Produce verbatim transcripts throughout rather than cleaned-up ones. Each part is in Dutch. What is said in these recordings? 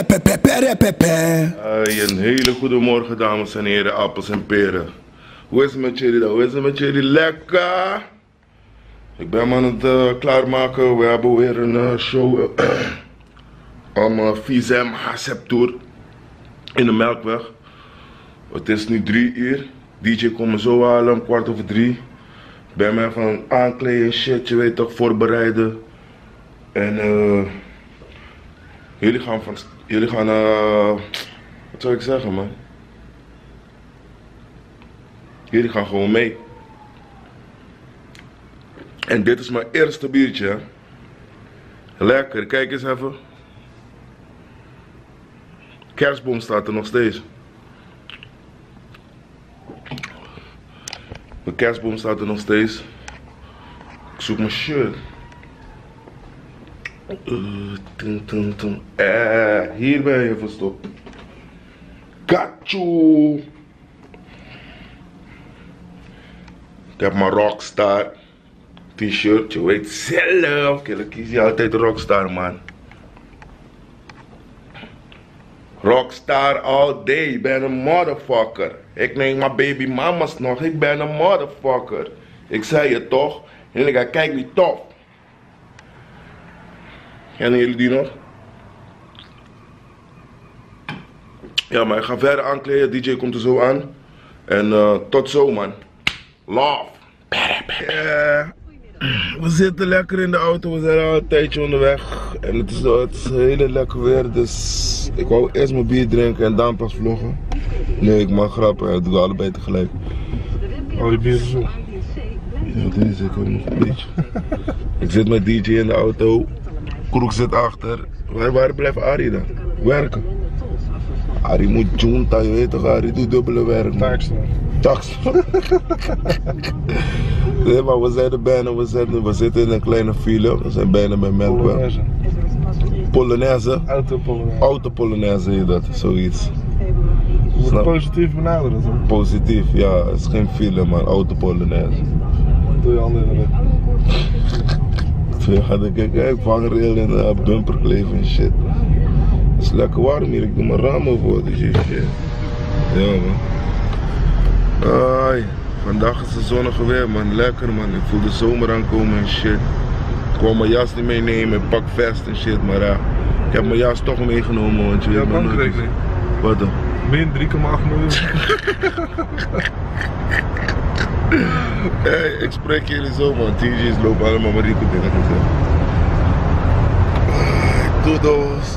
Hey, een hele goede morgen, dames en heren, appels en peren. Hoe is het met jullie dan? Hoe is het met jullie? Lekker! Ik ben me aan het uh, klaarmaken. We hebben weer een uh, show uh, om uh, Visem H C E P Tour in de Melkweg. Het is nu drie uur. D J komt me zo halen om kwart over drie. Ik ben me even aankleden, shit, je weet toch, voorbereiden. En uh, jullie gaan van, jullie gaan, uh, wat zou ik zeggen, man? Jullie gaan gewoon mee. En dit is mijn eerste biertje, hè. Lekker, kijk eens even. Kerstboom staat er nog steeds. De kerstboom staat er nog steeds. Ik zoek mijn shirt. Uh, tum, tum, tum. Eh, hier ben je verstopt. Gachu. Ik heb mijn Rockstar t-shirt. Je weet zelf. Ik kies je altijd Rockstar, man. Rockstar all day. Ik ben een motherfucker. Ik neem mijn baby mama's nog. Ik ben een motherfucker. Ik zei het toch. En ik ga kijk wie tof. Kennen jullie die nog? Ja, maar ik ga verder aankleden. D J komt er zo aan. En uh, tot zo, man. Love. Yeah. We zitten lekker in de auto. We zijn al een tijdje onderweg. En het is, het is heel lekker weer. Dus ik wou eerst mijn bier drinken en dan pas vloggen. Nee, ik mag grappen. Ik doe allebei tegelijk. Al die bier is zo. Ja, deze ik ook nog een beetje. Ik zit met D J in de auto. Kroek zit achter. Waar, waar blijft Arie dan? Werken. Arie moet junta, je weet toch, Arie doet dubbele werk. Tax. Tax. Nee, maar we zijn er bijna, we, zijn, we zitten in een kleine file. We zijn bijna bij Melkweg. Polonaise. Polonaise? Auto-Polonaise. Auto-Polonaise heet dat, zoiets. Je moet het positief benaderen, toch? Positief, ja. Het is geen file, maar auto-Polonaise. Doe je handen in de rug. Ja, dan kijk ik, vangrail en uh, bumperkleef en shit. Het is lekker warm hier, ik doe mijn raam over, dus shit. Ja, man. Ai, vandaag is het zonnige weer, man. Lekker, man. Ik voel de zomer aankomen en shit. Ik wou mijn jas niet meenemen, pak vest en shit, maar ja. Uh, ik heb mijn jas toch meegenomen, want je weet maar nooit. Wat dan? Min drie komma acht miljoen. Hey, ik spreek jullie zo, man. T J's lopen allemaal maar Rico dingen te zeggen. Toedos.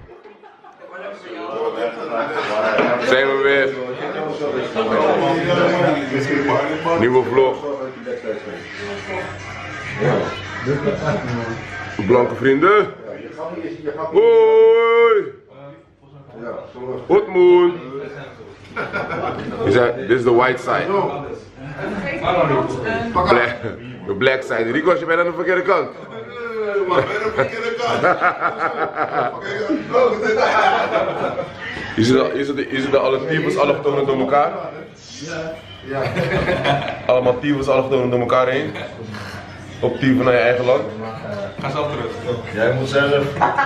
Zijn we weer. Nieuwe vlog. Blanke vrienden. Hoi. Goed moon. Dit is de white side. Black, de black side. Rico, je bent aan de verkeerde kant. Is het, is het, is het alle types allochtonen door elkaar? Ja. Allemaal types allochtonen door elkaar heen? Op typen naar je eigen land? Ga zelf terug. Jij moet zelf.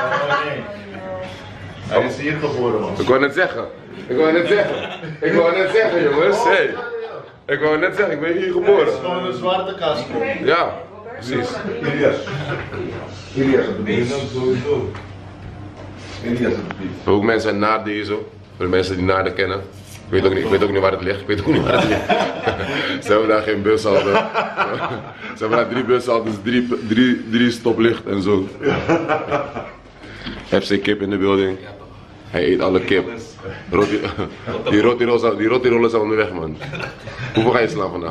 Hij is hier geboren, man. Ik wou net zeggen. Ik wou net zeggen. Ik wou net zeggen, jongens. Hey. Ik wou net zeggen, ik ben hier geboren. Het is gewoon een zwarte kast. Ja, precies. Ilias. Ilias op de beat. Sowieso. Ilias op de beat. Ook mensen zijn naar deze, voor de mensen die naarden kennen. Ik weet, ook niet, ik weet ook niet waar het ligt, ik weet ook niet waar het ligt. Ze hebben daar geen bushalte. Ze hebben daar drie bushaltes, drie, drie, drie stoplicht en zo. F C Kip in de building. Hij eet alle kip. Roti, die rotirollen die roti zijn onderweg, man. Hoeveel ga je slaan vandaag?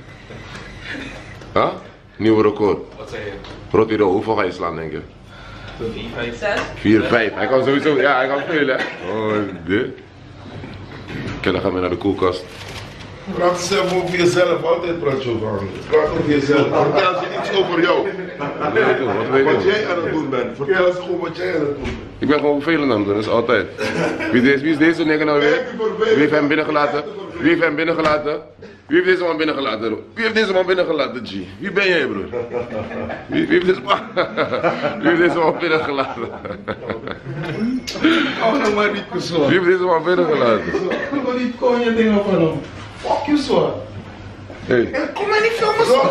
Huh? Nieuwe record. Wat zei je? Rotirol, hoeveel ga je slaan, denk je? vier, vijf, zes. vier, vijf. Hij kan sowieso, ja, hij kan veel, hè? Oh, dit. Oké, dan gaan we naar de koelkast. Praat eens even over jezelf, altijd praat je over anderen. Praat over jezelf. Vertel eens iets over jou. Wat wil je doen? Wat wil je Wat doen? jij aan het doen bent. Vertel eens gewoon wat jij aan het doen bent. Ik ben gewoon vervelend aan het doen, dat is altijd. Wie is deze, wie is deze nigger nou weer? Wie heeft hem binnengelaten? Wie heeft hem binnengelaten? Wie heeft deze man binnengelaten? Wie heeft deze man binnengelaten, G? Wie ben jij, broer? Wie, wie heeft deze man... Wie heeft deze man binnengelaten? Oh, nou maar niet zo. Wie heeft deze man binnengelaten? Ik wil niet kon je dingen van hem. Fuck you, zo. Hey. Kom maar niet filmen zo.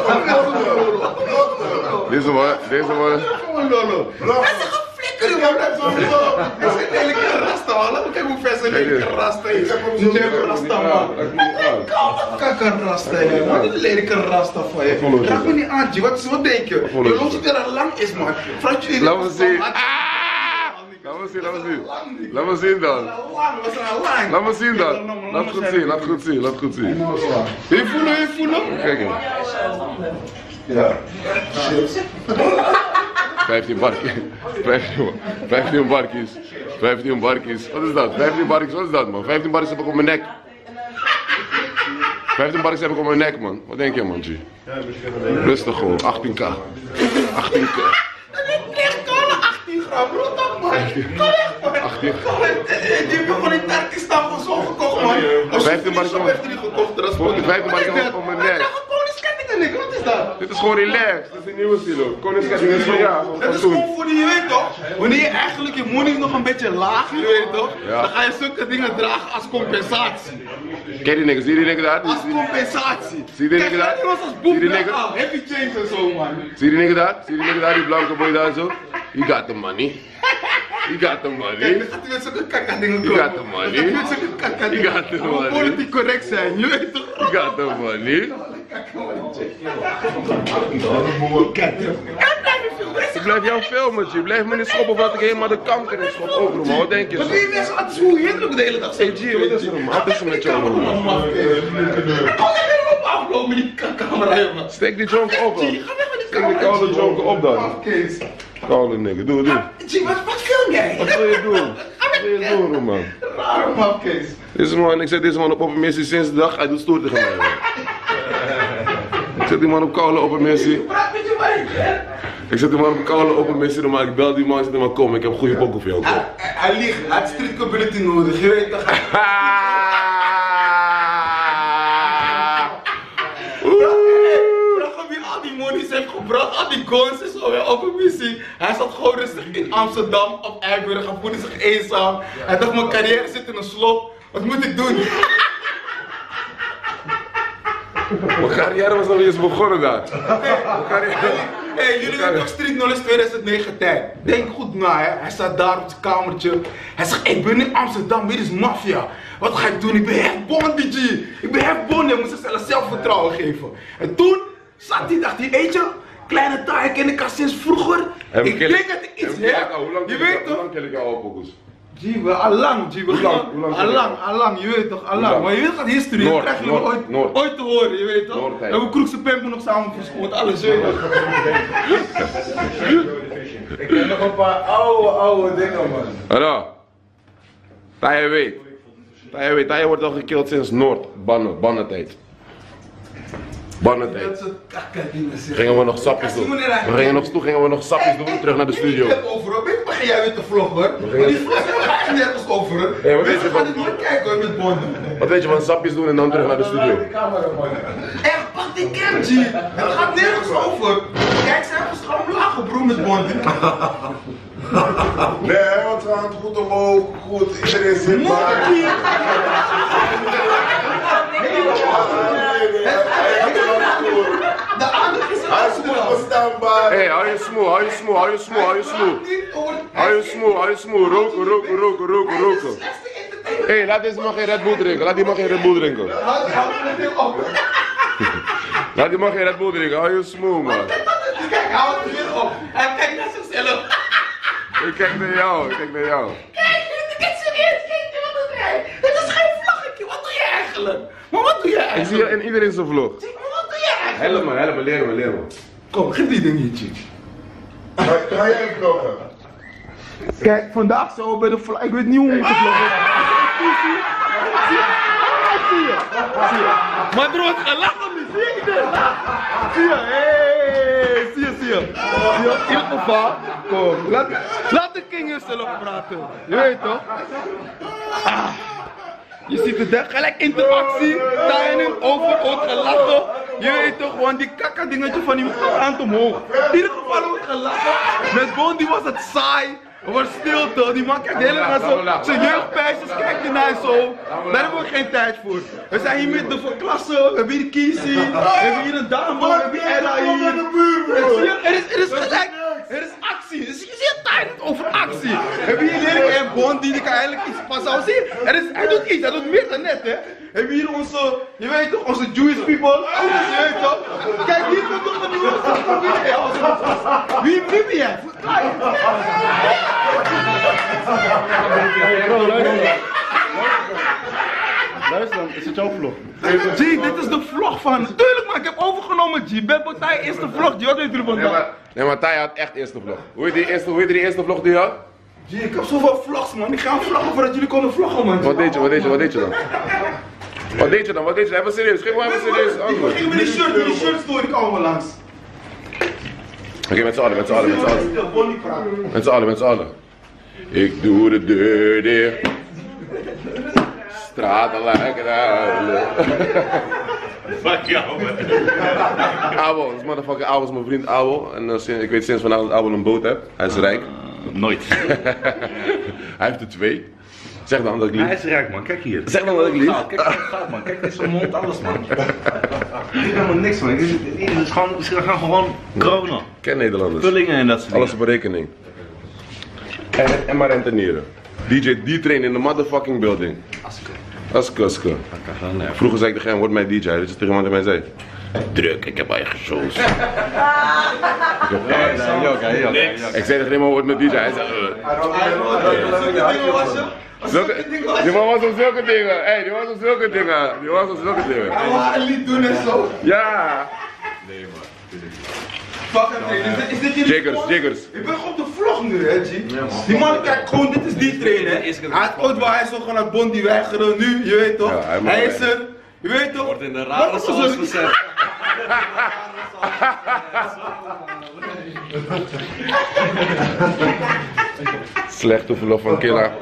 Deze man, deze man. Hij is een flikker, man. Hij is een lelijke rasta, man. Laat me kijken hoe ver zijn lelijke rasta is. Een lelijke rasta, man. Kijk een rasta, hè. Wat een lelijke rasta van je. Raak me niet aan, G. Wat, wat denk je? Je loopt ziet er al lang is, man. Vrouwtje, laat me zien. Laat me zien, laat me zien. Laat me zien dan. Laat me zien dan. Laat goed zien, laat goed zien, laat goed zien. Wil je voelen, wil je voelen? Kijk eens. Ja. vijftien barkjes. vijftien barkjes. vijftien barkjes. Wat is dat? vijftien barkjes, wat is dat, man? vijftien barkjes heb ik op mijn nek. vijftien barkjes heb ik op mijn nek, man. Wat denk je, man, G? Rustig gewoon, achttien k. achttien k. achttien gram, rot op, man. Kom weg, man. achttien gram. Die heb je gewoon in Turkistan van zo gekocht, man. vijftien barkjes op vijftien barkjes op mijn nek. Wat is dat? Dit is gewoon relaxed. Dit is een nieuwe stilo. Koningsketting is van ja. Het is gewoon voor die, je weet toch? Wanneer je eigenlijk je money nog een beetje laag, je weet toch? Ja. Dan ga je zulke dingen dragen als compensatie. Ken die niggas? Zie je die niggas daar? Als compensatie. Zie je die niggas daar? Kijk, als Zie je boek die niggas? al. Heavy chains en zo, man. Zie je die niggas daar? Zie je die niggas daar? Die blanke boy daar zo? You got the money. You got the Kijk, money. dan gaat hij met zulke kakka dingen You komen. got the money. Dan gaat hij met zulke kakka dingen. You got the Hij moet money. politiek correct zijn, je weet toch? You got the money. Ik blijf jou filmen, G. Blijf me niet schoppen voordat ik helemaal de kanker in schop. Ook, man. Wat denk je? Wat wil je mensen laten zien hoe hinderlijk de hele dag Hey, G, wat is er, man? Wat is er met jou, man? Kom er op aflopen met die camera, jongen. Steek die jonk op, man. Steek die koude jonk op, dan. Koude nigga, doe, doe. G, wat, wat film jij? Wat wil je doen? Wat wil je doen, man? Raar, mafkees. Deze man, ik zet deze man op oppermissie sinds de dag hij doet stoer tegen mij, man. Ik zet die man op koude oppermissie. Praat met je wijf, Ik zet die man op koude oppermissie, maar ik bel die man en zeg maar kom, ik heb een goede pokoe voor jou. Hij, hij liegt, hij heeft street community nodig, je weet toch? Vraag hem wie al die monies heeft gebracht, al die guns en zo, op een missie. Hij zat gewoon rustig in Amsterdam, op Eiburg, hij voelde zich eenzaam. Hij dacht, mijn carrière zit in een slop, wat moet ik doen? Mijn carrière was nog niet eens begonnen daar. Mijn carrière... Hé, hey, jullie weten toch Street Knowledge tweeduizend negen tijd? Denk goed na, hè. Hij staat daar op zijn kamertje. Hij zegt, ik ben in Amsterdam, dit is maffia. Wat ga ik doen? Ik ben echt Bondi, G. Ik ben echt Bondi. Hij moest zichzelf zelfvertrouwen geven. En toen zat hij, dacht hij, eet je, kleine taai, ik ken ik al sinds vroeger. Heb Ik ken- denk dat ik iets heb- heb. Hoe lang Je ken ik weet jou- Hoe toch? lang ken ik jou al pokoes? G, we allang, G, we Hoe lang? gaan. Hoe lang ken je Allang, dat? allang, je weet toch, Hoe allang. lang? Maar je weet toch, history, dat Noord, krijg je Noord, ooit, Noord. ooit te horen, je weet toch? Noord, We hebben Kroekse Pempen nog samen verschoond, alles, je weet toch? Ik ken nog een paar oude, oude dingen, man. Hallo. Taya weet. Taya weet. Taya wordt al gekild sinds Noord. Bannen. Bannentijd. Bannentijd. Dat soort kakka-dingen zeggen. Gingen we nog sapjes doen. We gingen nog, toen gingen we nog sapjes doen. Terug naar de studio. Ik heb over hoor. Ik begin jij weer te vloggen hoor. Maar die vloggen gaan echt nergens over hoor. Ja, wat weet je Mensen van- gaan dit nooit kijken hoor met bonden. Wat weet je van sapjes doen en dan terug naar de studio? Echt, pak die cam G. Het gaat nergens over. Kijk, ze hebben gewoon lachen bro met bonden. Nee, want we gaan het goed omhoog, goed, iedereen zit maar. De andere is Hij is goed verstaanbaar. Hé, hey, hou je smoel, hou je smoel, hou je smoel, hou je smoel. Hou je smoel, hou je smoel. Roken, roken, roken, roken, roken. Hé, hey, laat deze man geen Red Bull drinken. Laat die man geen Red Bull drinken. Laat die man geen Red Bull drinken. Hou je smoel, man. Kijk, hou het weer op. Hij kijkt naar zichzelf. Ik kijk naar jou, ik kijk naar jou. Kijk, dit is serieus. Kijk, wat doe jij? Dit is geen vlaggetje. Wat doe je eigenlijk? Maar wat doe je Ik zie eigenlijk? je in iedereen zijn vlog. Maar wat doe je eigenlijk? Help me, help me, leer me, leer me. Kom, geef die dingetje. Ga ga jij vloggen? Kijk, vandaag zo bij de vlag. Ik weet niet hoe om te vloggen. Zie je? Zie je? Maar er wordt gelachen nu, zie je dit? Zie je? Hey, zie je, zie je? Zie je? In ieder geval, kom. Laat, laat de king zelf praten. Je weet toch? Ah. Je ziet het, hè? Gelijk interactie, timing, over, ook gelachen. Je weet toch, gewoon die kakka dingetje van die hand omhoog. In ieder geval wordt gelachen. Met Bondi was het saai. Er was stilte, die man kijkt helemaal zo. Zijn jeugdpijsjes kijkt ernaar zo. Daar hebben we geen tijd voor. We zijn hier met de verklassen, we hebben hier Kiesie, we hebben hier een dame, we hebben hier Ella hier. Er is, er is gelijk, er is actie. Dus je ziet tijd over actie. We hebben hier Dirk en Bondi, die kan eigenlijk iets passen. Zie je, er is, hij doet iets, hij doet meer dan net, hè. We hebben hier onze, je weet toch, onze Jewish people. Alles, je weet toch. Kijk, hier komt toch een nieuwe familie. Wie, wie ben jij? Verklaar je. Luister, is het jouw vlog? G, dit is de vlog van. Tuurlijk man, ik heb overgenomen G. Ben Partij eerste vlog, G, wat weet je ervan? Nee maar, nee, maar Thij had echt eerste vlog. Hoe heet die eerste, hoe heet die eerste vlog die je had? G, ik heb zoveel vlogs man, ik ga vloggen voordat jullie konden vloggen man. Wat deed je, wat deed je, wat deed je dan? Wat deed je dan, wat deed je? Even serieus, geef me even serieus antwoord. Ik ging met die shirt, met die shirt story, die komen langs. Oké, okay, met z'n allen, met z'n allen, met z'n allen. Met z'n allen, met z'n allen. Ik doe de deur dicht. Straten lijken huilen. Fuck jou, man. Abel, dat is motherfucking Abel, is mijn vriend Abel. En uh, sinds, ik weet sinds vandaag dat Abel een boot heeft. Hij is rijk. Uh, nooit. Hij heeft er twee. Zeg dan dat ik lief. Hij is rijk, man. Kijk hier. Zeg dan dat ik lief. Goud, kijk, kijk, goud, man. Kijk, dit is zijn mond, alles, man. Ik heb helemaal niks, man. Het is, het is gewoon, ze gaan gewoon kronen. Ik ken Nederlanders. Vullingen en dat soort Alles dingen. op rekening. En, en maar rentenieren. D J D-train in de motherfucking building. Aske. Aske, aske. Vroeger zei ik tegen hem, word mijn D J. Dus tegen iemand die mij zei. Druk, ik heb eigen shows. Ik zei tegen hem, word mijn D J. Hij zei, Zulke, die man was op zulke dingen. Hey, die was op zulke dingen. Die was op zulke dingen. Hij wou een lied doen en zo. Ja. Nee man. Fuck hem, is dit jullie Jiggers, vlog? jiggers. Ik ben op de vlog nu, hè, G. Die man kijkt gewoon, dit is die trainer. Hij had ooit waar hij zo gewoon naar Bondi weigeren, nu, je weet toch? Ja, hij mag hij weg. is er, je weet toch? Wordt in de rare saus gezet. Slechte verlof van Killa.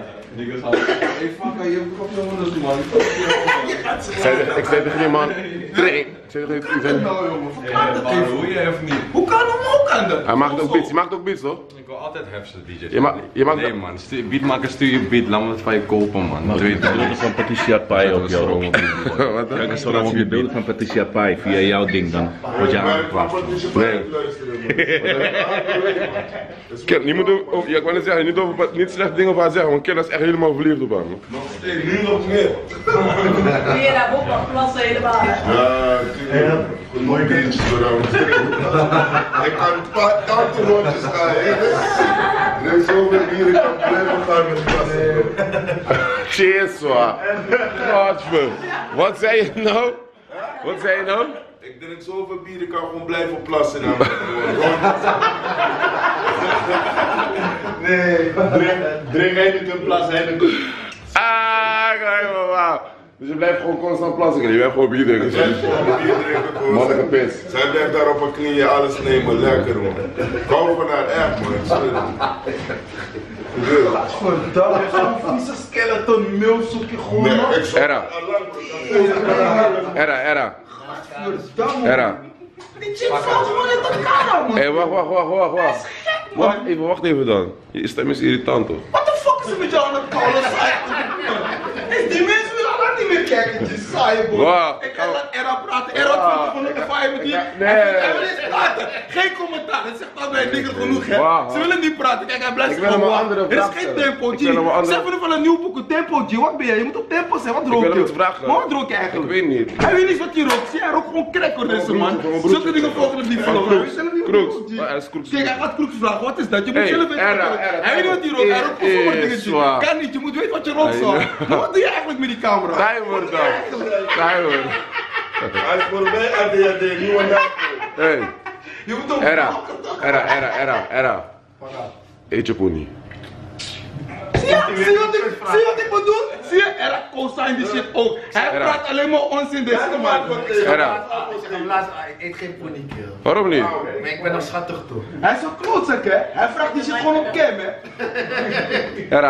Ik zei tegen- ik zei tegen die man, train. Ik zei tegen die vent. Hoe je even niet? Hoe kan hem ook aan de? Hij maakt ook beats, je maakt ook beats toch? Ik wil altijd hefse D J's. Je ma- je maakt- nee man, stuur, beatmaker stuur je beat, laat me het van je kopen man. Dat weet je. beelden van Patricia Pai op jouw rol. Wat dan? Kijk eens zo op je beelden van Patricia Pai via jouw ding, dan word je aangeklaagd. Nee. Ken, niet moet ook, ja, ik wou net zeggen, niet, over, niet slechte dingen over haar zeggen, want Killa is echt helemaal verliefd op haar. Man. Nu nog meer. Weer daar op nog plassen helemaal. Ja, natuurlijk. Mooi biertjes voor hem. Ik kan een paar tantenrondjes gaan. Ik neem zoveel bier, ik kan blijven gaan met klassen. Cheers, zwaar. Godver. Wat zei je nou? Wat zei je nou? Ik drink zoveel bier, ik kan gewoon blijven plassen. Nou. Nee, drink, drink Heineken, plas Heineken. Ah, kijk maar, wauw. Dus je blijft gewoon constant plassen, je blijft gewoon bier drinken. Gewoon bier drinken, gewoon. Mannelijke pis. Zij blijft daar op haar knieën alles nemen, lekker man. Ik hou van haar echt man, ik zweer het. Gebeurt. Verdamme, zo'n vieze skeleton milf zoek je gewoon Nee, op. ik zou Era. al lang. Era, era. Verdamme. Era. Die chick valt gewoon in elkaar man. Hé, hey, wacht, wacht, wacht, wacht, wacht. Wacht even, wacht even dan. Je stem is irritant toch? What the fuck is er met jou aan het kallen? Is die mensen willen al lang niet meer kijken, die saaie boy. Wow. Ik ga laat Era praten, Era vindt het genoeg ervaring met die. Nee. Hij wil eens praten, geen commentaar, dat zegt al bij dikker genoeg hè. Wow. Ze willen niet praten, kijk hij blijft Ik wil hem een gewoon andere wachten. Er vraag is geen stellen. tempo, G. Ik wil hem een andere- Zeg even van een nieuw boek, tempo G, wat ben jij? Je moet op tempo zijn, wat rook wil je? hem iets vragen. Maar wat rook je eigenlijk? Ik weet niet. Hij weet niet wat hij rookt, zie hij rookt gewoon crack hoor deze man. broertje, van mijn broertje. Zulke dingen volgen het niet Van vlog. Kroeks. Hij weet zelf niet wat Kroeks. hij rookt, G. Oh, hij is Kroeks. Kijk, hij gaat Kroeks vragen, wat is dat? Je moet Hey, zelf weten wat Era, hij rookt. Era, Hij weet niet wat hij rookt, hij rookt gewoon zomaar Hey, dingetje. zwaar. Kan niet, je moet weten wat je rookt zo. Hey, Maar wat doe je eigenlijk met die camera? Timer dan. Timer. Hij is voor mij A D H D, nieuwe naam. Hey. Je moet op Era. Era, era, era, era. Eet je pony. Zie je, zie je wat ik, zie je wat ik bedoel? Zie je, Era co-sign die shit ook. Hij Era. praat alleen maar onzin deze man. Era. Ik eet geen pony kill. Waarom niet? Maar ik ben nog schattig toch? Hij is een klootzak hè. Hij vraagt die shit gewoon op cam hè. Era.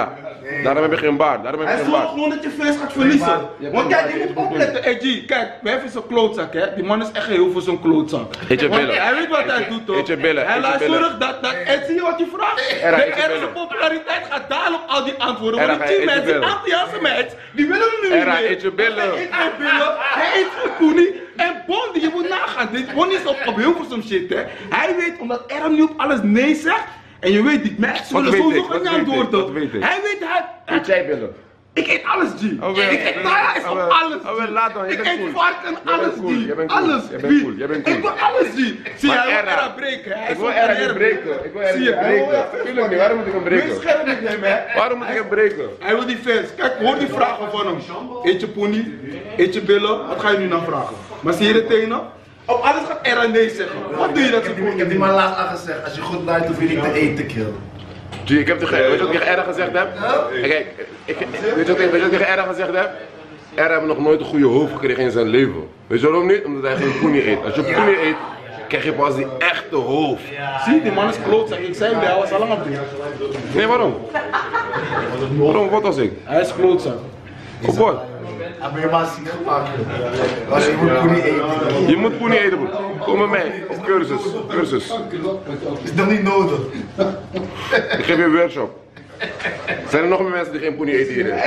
Daarom heb je geen baard, daarom heb je Hij geen zorgt baard. gewoon dat je fans gaat verliezen. hebt Want een kijk, baard, je je moet hebt een opletten. Hey G, kijk, wij is een klootzak hè. Die man is echt heel voor zo'n klootzak. Eet je Want billen. hij weet wat hij doet toch? Eet je billen, Hij eet je laat billen. zorgen dat, dat, en zie je wat je vraagt? Era, De eet je ergste billen. populariteit gaat dadelijk al die antwoorden. Era, Want ik zie eet je mensen, die billen. Antilliaanse meid, die willen we nu niet Era, meer. eet je billen. Hij eet geen billen, hij eet geen poenie. En Bondi, je moet nagaan. Dit Bondi is op, op heel veel zo'n shit hè. Hij weet, omdat Era nu op alles nee zegt. En je weet, die mensen zullen weet sowieso ik? Wat geen weet ik? antwoorden. Wat weet ik? Hij weet, hij... Eet jij billen? Ik eet alles, G. Oh, wel. Ik eet Tara is Oh, op wel. alles. Oh, wel, laat dan, je Ik bent eet cool. varken, bent alles, cool, G. je bent cool, Alles. je bent Wie? cool, je bent cool. Ik wil alles, G. Zie, Maar hij wil Era- Era breken. Hij Ik is wil op Era Era niet breken. Ik wil Era Zie niet je, hij wil breken. even Tuurlijk niet, waarom moet ik hem breken? Wees scherp met hem, hè. Waarom moet ik hem breken? Hij wil die fans. Kijk, hoor die vragen van hem. Eet je pony? Eet je billen? Wat ga je nu nou vragen? Maar zie je de tenen? Op alles gaat Era nee zeggen. Wat doe je dat ze Ik heb die man laatst al gezegd, als je goed luidt hoef je niet te eten, kill. G, ik heb tegen, weet je wat ik tegen Era gezegd heb? Kijk, ik, weet je wat ik weet je wat ik tegen Era gezegd heb? Era heeft nog nooit een goede hoofd gekregen in zijn leven. Weet je waarom niet? Omdat hij geen poenie eet. Als je poenie eet, krijg je pas die echte hoofd. Zie, die man is klootzak. Ik zei hem, hij was al lang op dit. Nee, waarom? Waarom? Wat was ik? Hij is klootzak. Op wat? Hij ben je maar ziek gemaakt. Als je moet poenie eten. Je moet poenie eten, broer. Kom met mij, op cursus. Cursus. Is dat niet nodig? Ik geef je een workshop. Zijn er nog meer mensen die geen poenie eten hierin?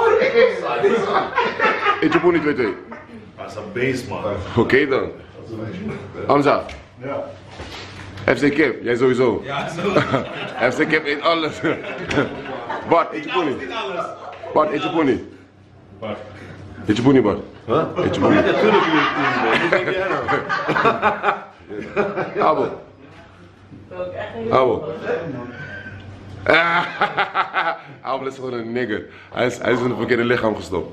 Eet je poenie twee twee? Dat is een beest, man. Oké dan. Hamza. F C Kip, jij sowieso. F C Kip eet alles. Bart, eet je poenie. Bart, eet je poenie. Eet je poenie, Bart. Eet je poenie. Natuurlijk niet. Abo. Abo. Abel is gewoon een nigger. Hij is, hij is in het verkeerde lichaam gestopt.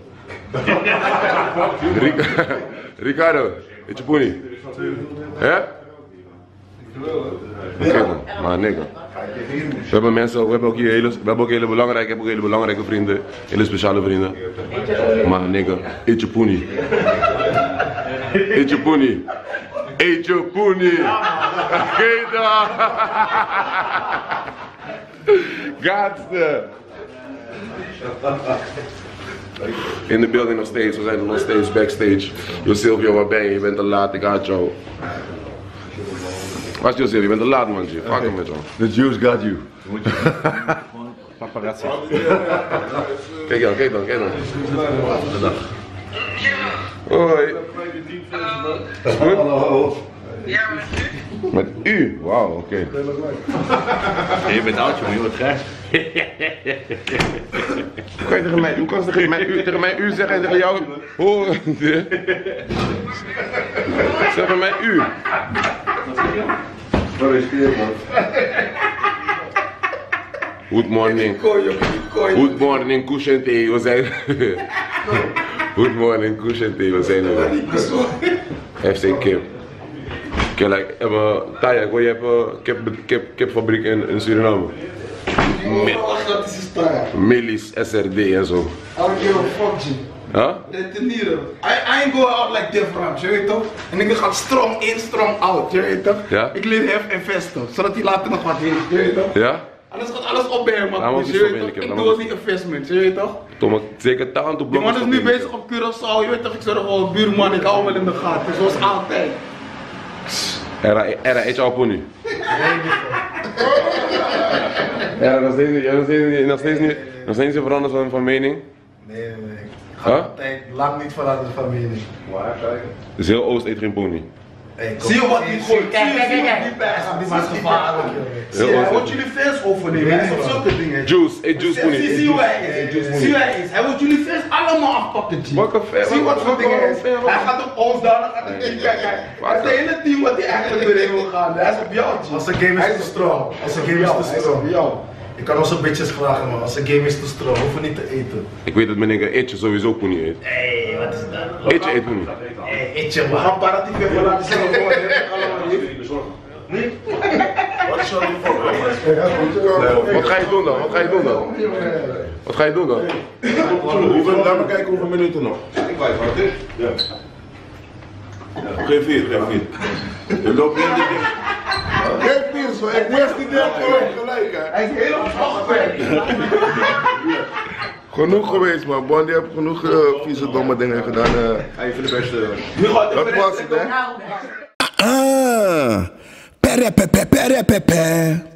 Ric Ricardo, eet je poenie? Hè? Oké dan, maar nigger. We hebben mensen, we hebben ook hier hele, we hebben ook hele belangrijke, ik heb ook hele belangrijke vrienden, hele speciale vrienden. Maar nigger, eet je poenie. Eet je poenie. Eet je poenie. Oké dan. Gaatste. In de building nog steeds, we zijn er nog steeds backstage. Yo Silvio, waar ben je? Je bent te laat, ik haat jou. Waar is Jo Silvio? Je bent te laat man, G. Fuck hem met jou. The Jews got you. Paparazzi. Kijk dan, kijk dan, kijk dan. Hoi. Is goed? Met u? Wauw, oké. Okay. Je bent oud, jongen, je wordt gek. Hoe kan je tegen mij, hoe kan ze tegen mij u, tegen mij u zeggen en tegen jou horen? Zeggen mij u. Good morning. Good morning, cushion tea. We zijn. Good morning, cushion tea. We zijn er. F C Kip. Kijk, like, uh, Taya, ik hoor je hebt een kip, kip, kipfabriek in, in Suriname. Dat is een style. Melis, S R D en zo. I don't give a fuck, G. Huh? Detenieren. I, I ain't go out like different, je weet toch? En ik ga strong in, strong out, je weet toch? Ja. Ik leer hef en vesten, zodat hij later nog wat heeft, je weet toch? Ja? Anders gaat alles op bij hem, Hij man. mag Dus niet je zo weet toch? weinig, Ik hij doe mag die investment, je weet toch? Tom, zeker taal op Die man is nu bezig op Curaçao, je weet toch? Ik zeg gewoon, buurman, ik hou hem wel in de gaten, zoals altijd. Era, era, eet je al pony? Ja, nog steeds niet, nog steeds niet, nog steeds niet, nog steeds niet veranderd van, van mening. Nee, nee, nee. Ik ga Huh? altijd lang niet veranderen van mening. Dus heel Oost eet geen pony. Hey, kom. Zie je wat die gooit? Kijk, kijk, kijk, kijk. Die pijs, Die man is gevaarlijk, joh. Zie je, hij wordt jullie fans overnemen, hij is op zulke dingen. Juice, eet juice pony. Zie, zie hoe hij is, zie hoe hij is. Hij wil jullie fans allemaal afpakken, G. Welke fan? Zie wat voor Welke dingen hij is. fan? Hij gaat op ons daar, dan gaat hij kijk, kijk, kijk. Hij is het hele team wat hij eigenlijk doorheen wil gaan. Hij is op jou, G. Als de game is te strong. Als de game is te Hij is op strong. jou. Je kan onze bitches vragen, man. Als de game is te strong, hoeven we niet te eten. Ik weet dat mijn nigga Eetje sowieso pony eet. Hé, wat is dat? Eetje eet pony. Hé, eetje, We man. gaan paratief even laten zien wat we allemaal hier. Wat is jouw voor? Wat ga je doen dan? Wat ga je doen dan? Wat ga je doen dan? Hoeveel, laat me kijken hoeveel minuten nog. Ik blijf maar dit. Ja. Geef vier, geef vier. Je loopt niet in de ding. Geef vier, zo. Ik wist die deel gewoon gelijk, hè. Hij is helemaal afgewerkt. Genoeg geweest, man. Bondi heeft genoeg uh, vieze domme dingen gedaan. Uh. Hij vindt de beste. Dat was het, hè? Nou, Ah, perre, perre, perre, perre.